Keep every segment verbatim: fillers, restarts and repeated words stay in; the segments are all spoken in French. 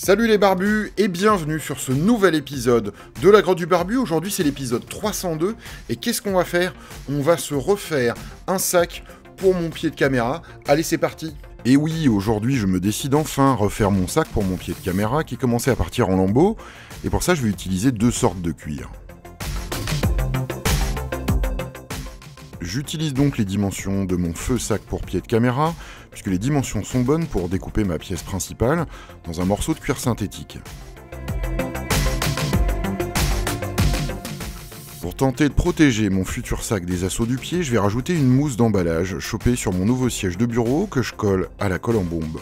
Salut les barbus et bienvenue sur ce nouvel épisode de la Grotte du Barbu. Aujourd'hui c'est l'épisode trois cent deux et qu'est-ce qu'on va faire? On va se refaire un sac pour mon pied de caméra. Allez, c'est parti. Et oui, aujourd'hui je me décide enfin à refaire mon sac pour mon pied de caméra qui commençait à partir en lambeaux et pour ça je vais utiliser deux sortes de cuir. J'utilise donc les dimensions de mon feu sac pour pied de caméra, puisque les dimensions sont bonnes pour découper ma pièce principale dans un morceau de cuir synthétique. Pour tenter de protéger mon futur sac des assauts du pied, je vais rajouter une mousse d'emballage chopée sur mon nouveau siège de bureau que je colle à la colle en bombe.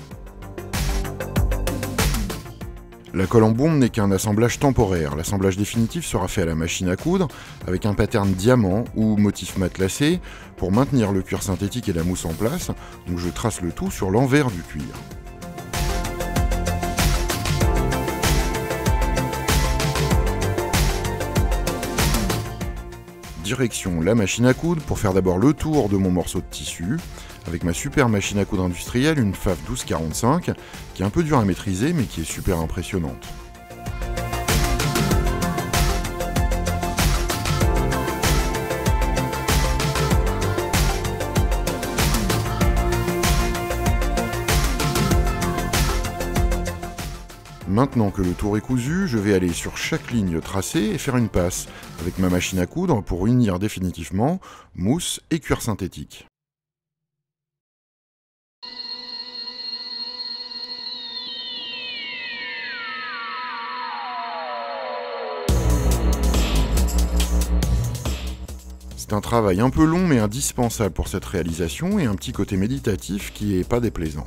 La colle en bombe n'est qu'un assemblage temporaire. L'assemblage définitif sera fait à la machine à coudre avec un pattern diamant ou motif matelassé pour maintenir le cuir synthétique et la mousse en place. Donc je trace le tout sur l'envers du cuir. Direction la machine à coudre pour faire d'abord le tour de mon morceau de tissu avec ma super machine à coudre industrielle, une F A F douze quarante-cinq, qui est un peu dure à maîtriser mais qui est super impressionnante. Maintenant que le tour est cousu, je vais aller sur chaque ligne tracée et faire une passe avec ma machine à coudre pour unir définitivement mousse et cuir synthétique. C'est un travail un peu long mais indispensable pour cette réalisation et un petit côté méditatif qui est pas déplaisant.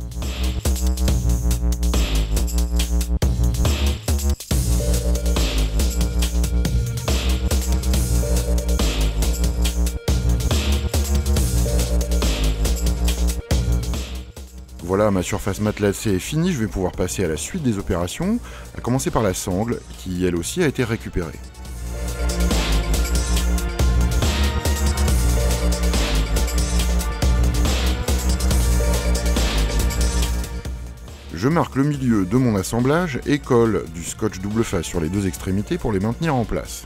Voilà, ma surface matelassée est finie, je vais pouvoir passer à la suite des opérations, à commencer par la sangle qui elle aussi a été récupérée. Je marque le milieu de mon assemblage et colle du scotch double face sur les deux extrémités pour les maintenir en place.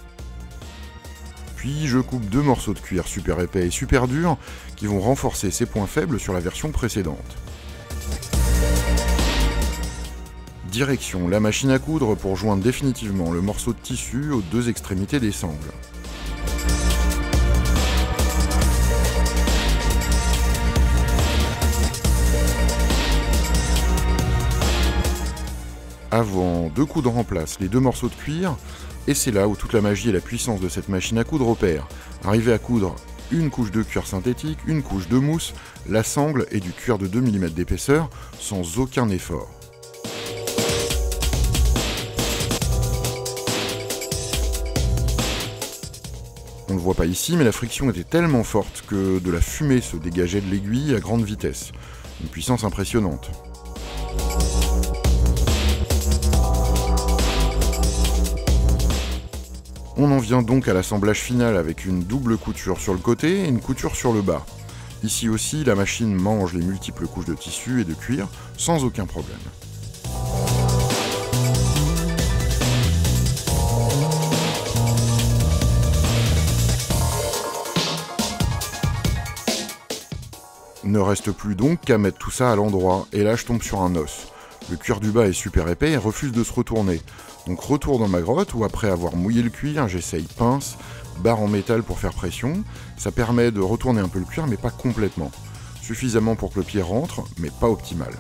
Puis je coupe deux morceaux de cuir super épais et super durs qui vont renforcer ces points faibles sur la version précédente. Direction la machine à coudre pour joindre définitivement le morceau de tissu aux deux extrémités des sangles. Avant de coudre en place les deux morceaux de cuir, et c'est là où toute la magie et la puissance de cette machine à coudre opèrent. Arriver à coudre une couche de cuir synthétique, une couche de mousse, la sangle et du cuir de deux millimètres d'épaisseur sans aucun effort. On ne le voit pas ici, mais la friction était tellement forte que de la fumée se dégageait de l'aiguille à grande vitesse. Une puissance impressionnante. On en vient donc à l'assemblage final avec une double couture sur le côté et une couture sur le bas. Ici aussi, la machine mange les multiples couches de tissu et de cuir sans aucun problème. Ne reste plus donc qu'à mettre tout ça à l'endroit, et là je tombe sur un os. Le cuir du bas est super épais et refuse de se retourner. Donc retour dans ma grotte où après avoir mouillé le cuir, j'essaye pince, barre en métal pour faire pression. Ça permet de retourner un peu le cuir mais pas complètement. Suffisamment pour que le pied rentre, mais pas optimal.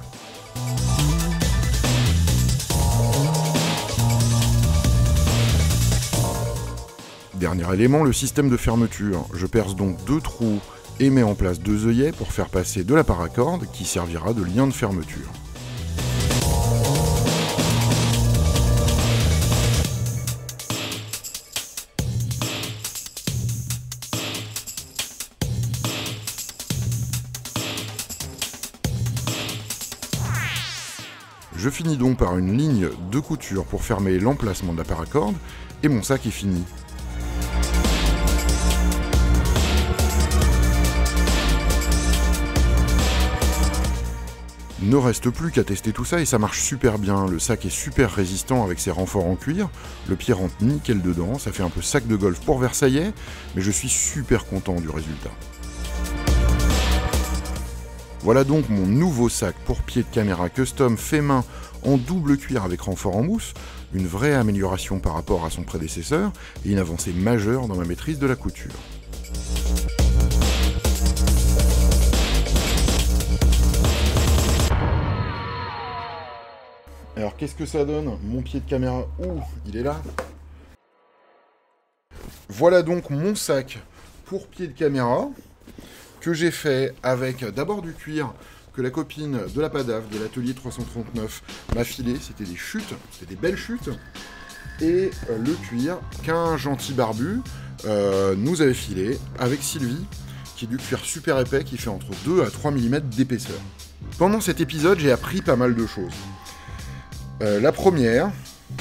Dernier élément, le système de fermeture. Je perce donc deux trous et mets en place deux œillets pour faire passer de la paracorde qui servira de lien de fermeture. Je finis donc par une ligne de couture pour fermer l'emplacement de la paracorde et mon sac est fini. Ne reste plus qu'à tester tout ça et ça marche super bien. Le sac est super résistant avec ses renforts en cuir, le pied rentre nickel dedans, ça fait un peu sac de golf pour Versaillais, mais je suis super content du résultat. Voilà donc mon nouveau sac pour pied de caméra custom fait main en double cuir avec renfort en mousse, une vraie amélioration par rapport à son prédécesseur et une avancée majeure dans ma maîtrise de la couture. Alors qu'est-ce que ça donne? Mon pied de caméra, ouh, il est là. Voilà donc mon sac pour pied de caméra que j'ai fait avec d'abord du cuir que la copine de la Padaf, de l'atelier trois cent trente-neuf, m'a filé. C'était des chutes, c'était des belles chutes. Et euh, le cuir qu'un gentil barbu euh, nous avait filé avec Sylvie, qui est du cuir super épais qui fait entre deux à trois millimètres d'épaisseur. Pendant cet épisode, j'ai appris pas mal de choses. Euh, la première,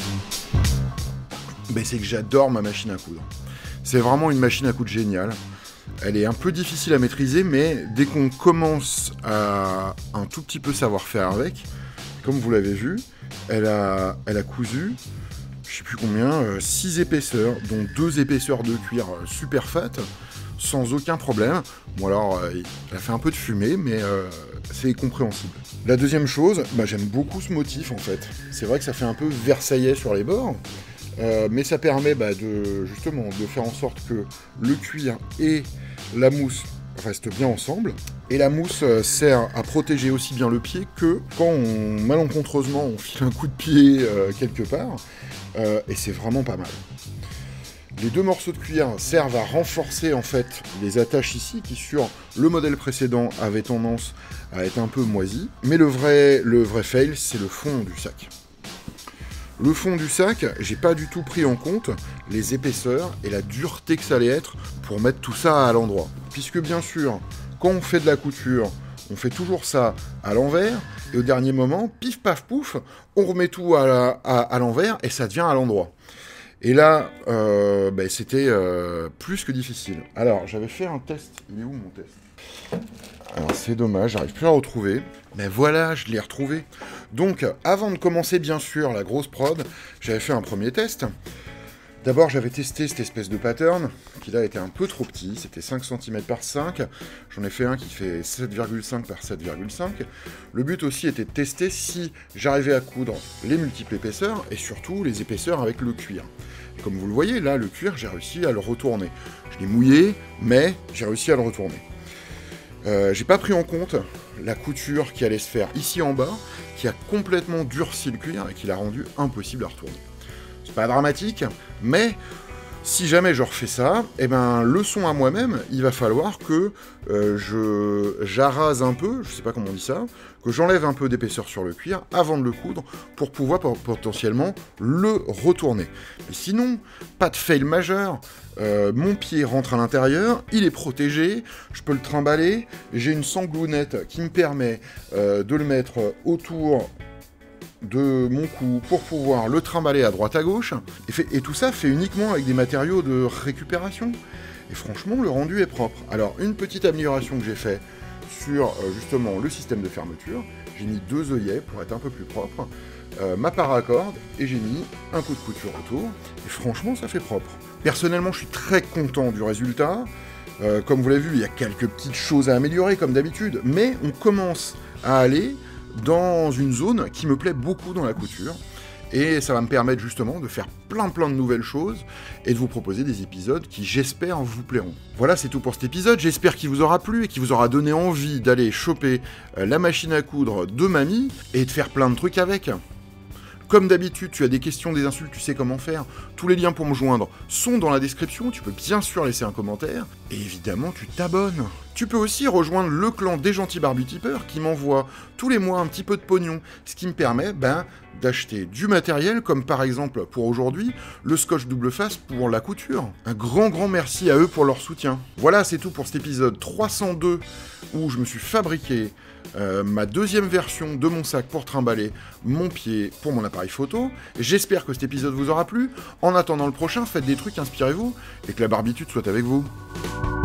ben, c'est que j'adore ma machine à coudre. C'est vraiment une machine à coudre géniale. Elle est un peu difficile à maîtriser, mais dès qu'on commence à un tout petit peu savoir faire avec, comme vous l'avez vu, elle a, elle a cousu, je sais plus combien, six épaisseurs, dont deux épaisseurs de cuir super fat, sans aucun problème. Bon alors, elle a fait un peu de fumée, mais euh, c'est compréhensible. La deuxième chose, bah, j'aime beaucoup ce motif en fait. C'est vrai que ça fait un peu versaillais sur les bords, euh, mais ça permet bah, de, justement de faire en sorte que le cuir et la mousse restent bien ensemble. Et la mousse sert à protéger aussi bien le pied que quand on, malencontreusement on file un coup de pied euh, quelque part, euh, et c'est vraiment pas mal. Les deux morceaux de cuir servent à renforcer en fait les attaches ici qui sur le modèle précédent avaient tendance à être un peu moisies. Mais le vrai, le vrai fail, c'est le fond du sac. Le fond du sac, j'ai pas du tout pris en compte les épaisseurs et la dureté que ça allait être pour mettre tout ça à l'endroit. Puisque bien sûr, quand on fait de la couture, on fait toujours ça à l'envers, et au dernier moment, pif paf pouf, on remet tout à, la, à, à l'envers et ça devient à l'endroit. Et là, euh, bah, c'était euh, plus que difficile. Alors, j'avais fait un test. Il est où mon test? Alors, c'est dommage, j'arrive plus à le retrouver. Mais voilà, je l'ai retrouvé. Donc, avant de commencer, bien sûr, la grosse prod, j'avais fait un premier test. D'abord, j'avais testé cette espèce de pattern, qui là était un peu trop petit. C'était cinq centimètres par cinq. J'en ai fait un qui fait sept virgule cinq par sept virgule cinq. Le but aussi était de tester si j'arrivais à coudre les multiples épaisseurs, et surtout les épaisseurs avec le cuir. Et comme vous le voyez, là, le cuir, j'ai réussi à le retourner. Je l'ai mouillé, mais j'ai réussi à le retourner. Euh, j'ai pas pris en compte la couture qui allait se faire ici en bas, qui a complètement durci le cuir et qui l'a rendu impossible à retourner. C'est pas dramatique, mais si jamais je refais ça, eh ben, leçon à moi-même, il va falloir que euh, je j'arrase un peu, je sais pas comment on dit ça, que j'enlève un peu d'épaisseur sur le cuir avant de le coudre pour pouvoir potentiellement le retourner. Mais sinon, pas de fail majeur, euh, mon pied rentre à l'intérieur, il est protégé, je peux le trimballer, j'ai une sanglounette qui me permet euh, de le mettre autour de mon cou pour pouvoir le trimballer à droite à gauche, et, fait, et tout ça fait uniquement avec des matériaux de récupération, et franchement le rendu est propre. Alors une petite amélioration que j'ai fait sur euh, justement le système de fermeture, j'ai mis deux œillets pour être un peu plus propre, euh, ma paracorde, et j'ai mis un coup de couture autour, et franchement ça fait propre. Personnellement je suis très content du résultat, euh, comme vous l'avez vu il y a quelques petites choses à améliorer comme d'habitude, mais on commence à aller dans une zone qui me plaît beaucoup dans la couture, et ça va me permettre justement de faire plein plein de nouvelles choses et de vous proposer des épisodes qui j'espère vous plairont. Voilà, c'est tout pour cet épisode, j'espère qu'il vous aura plu et qu'il vous aura donné envie d'aller choper la machine à coudre de mamie et de faire plein de trucs avec. Comme d'habitude, tu as des questions, des insultes, tu sais comment faire. Tous les liens pour me joindre sont dans la description, tu peux bien sûr laisser un commentaire. Et évidemment, tu t'abonnes. Tu peux aussi rejoindre le clan des gentils barbutipeurs qui m'envoie tous les mois un petit peu de pognon, ce qui me permet ben, d'acheter du matériel, comme par exemple pour aujourd'hui, le scotch double face pour la couture. Un grand grand merci à eux pour leur soutien. Voilà, c'est tout pour cet épisode trois cent deux où je me suis fabriqué Euh, ma deuxième version de mon sac pour trimballer mon pied pour mon appareil photo. J'espère que cet épisode vous aura plu. En attendant le prochain, faites des trucs, inspirez-vous, et que la barbitude soit avec vous.